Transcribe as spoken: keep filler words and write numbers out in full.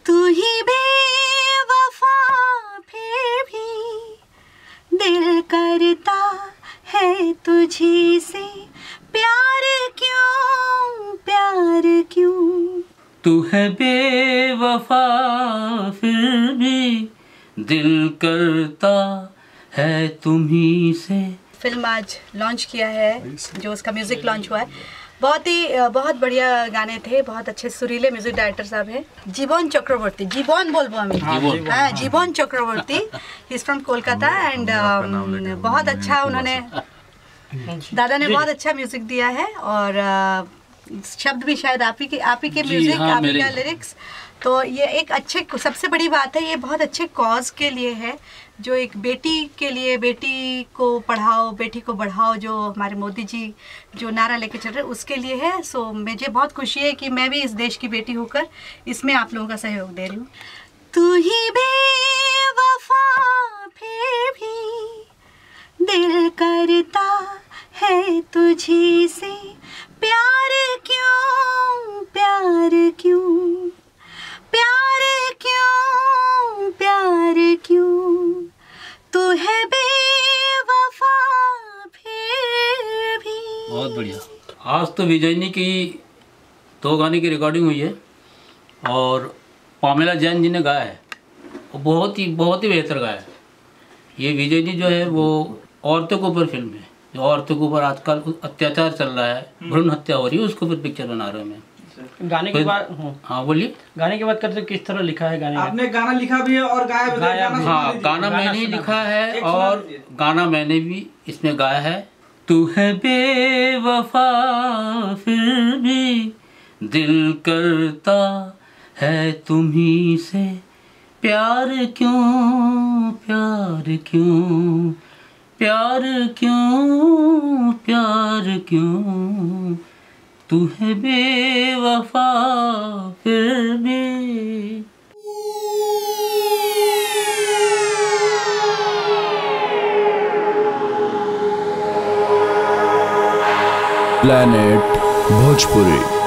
तू ही बेवफा फिर भी दिल करता है तुझी से, प्यार क्यों प्यार क्यों। तू है बेवफा फिर भी दिल करता है तुम्ही से। फिल्म आज लॉन्च किया है, जो उसका म्यूजिक लॉन्च हुआ है, बहुत ही बहुत बढ़िया गाने थे, बहुत अच्छे सुरीले म्यूजिक डायरेक्टर साहब हैं, जीवन चक्रवर्ती। जीवन बोलबो हमें, हाँ Jeevan Chakraborty, he is from Kolkata and बहुत अच्छा उन्होंने, दादा ने बहुत अच्छा म्यूजिक दिया है और uh, शब्द भी शायद आप ही के आप ही के म्यूजिक, हाँ, आप ही का लिरिक्स। तो ये एक अच्छे, सबसे बड़ी बात है, ये बहुत अच्छे कॉज के लिए है, जो एक बेटी के लिए, बेटी को पढ़ाओ बेटी को बढ़ाओ, जो हमारे मोदी जी जो नारा लेके चल रहे हैं उसके लिए है। सो मुझे बहुत खुशी है कि मैं भी इस देश की बेटी होकर इसमें आप लोगों का सहयोग दे रही हूँ। तू ही बेवफा फिर भी दिल करता है तुझी से, प्यार क्यों प्यार क्यों, प्यार क्यों प्यार क्यों। तू है बेवफा फिर भी। बहुत बढ़िया। आज तो विजयनी की दो गाने की रिकॉर्डिंग हुई है और पामेला जैन जी ने गाया है, वो बहुत ही बहुत ही बेहतर गाया है। ये विजयनी जो है वो औरतों के ऊपर फिल्म है, जो औरतों के ऊपर आजकल अत्याचार चल रहा है, भ्रूण हत्या हो रही है, उसके ऊपर पिक्चर बना रहे हैं मैं। गाने के बाद, हाँ बोलिए, गाने की बात करते किस तरह लिखा है गाने? आपने गाना लिखा भी है और गाया भी है। हाँ गाना मैंने ही लिखा है और गाना मैंने भी इसमें गाया है। तू है बेवफा फिर भी दिल करता है तुम्ही से, प्यार क्यों प्यार क्यों, प्यार क्यों प्यार क्यों। तू है बेवफा फिर भी। प्लैनेट भोजपुरी।